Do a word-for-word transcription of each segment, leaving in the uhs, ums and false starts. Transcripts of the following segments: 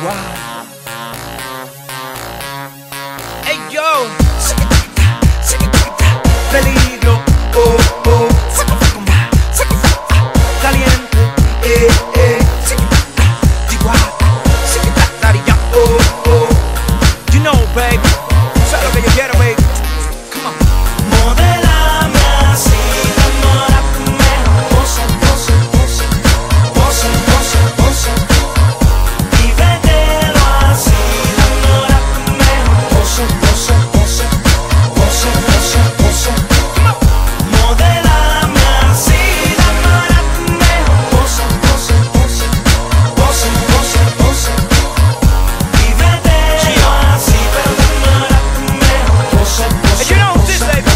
Hey yo, peligro, oh, oh, caliente, eh, eh, oh, oh. You know, baby, sabes lo que yo quiero, baby. Come on. Modelame así, enamórame, pose, pose, pose, pose, pose, pose. Vívetelo así, enamórame, pose, pose, pose, pose, pose, pose. Modelame así, enamórame, pose, pose, pose, pose, pose, pose. Vívetelo así, pero enamórame, pose, pose. You know this, baby.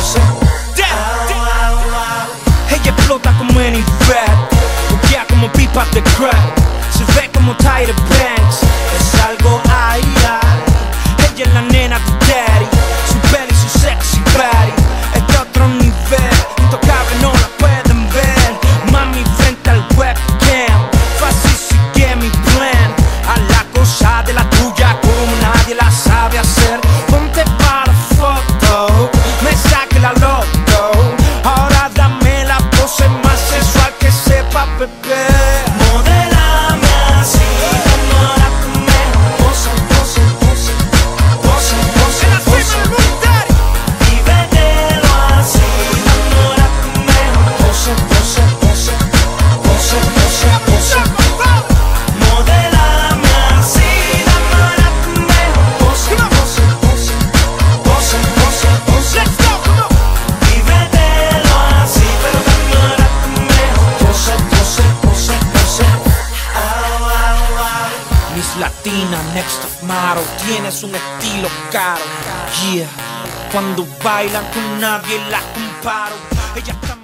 Ella explota como any rap, buquea como pipa de crack, se ve como Tyra Banks, es algo ay, ay. Ella es la nena de daddy, su belly, su sexy body, es de otro nivel, intocable no la pueden ver. Mami frente al webcam, fácil sigue mi plan, a la cosa de la tuya como nadie la sabe hacer. Ponte para la foto, me saque la loto, ahora dame la pose más sensual que sepa beber. Modelame así, enamórame, pose, pose, pose, pose, pose, pose. Vívetelo así, enamórame, pose, pose, pose, pose, pose, pose. Modelame así, enamórame, pose, pose, pose, pose, pose, pose. Vívetelo así, pero enamórame, pose, pose, pose, pose. Au, au, au. Miss Latina, next of model, tienes un estilo caro. Yeah, cuando bailan con nadie la comparo. Ella está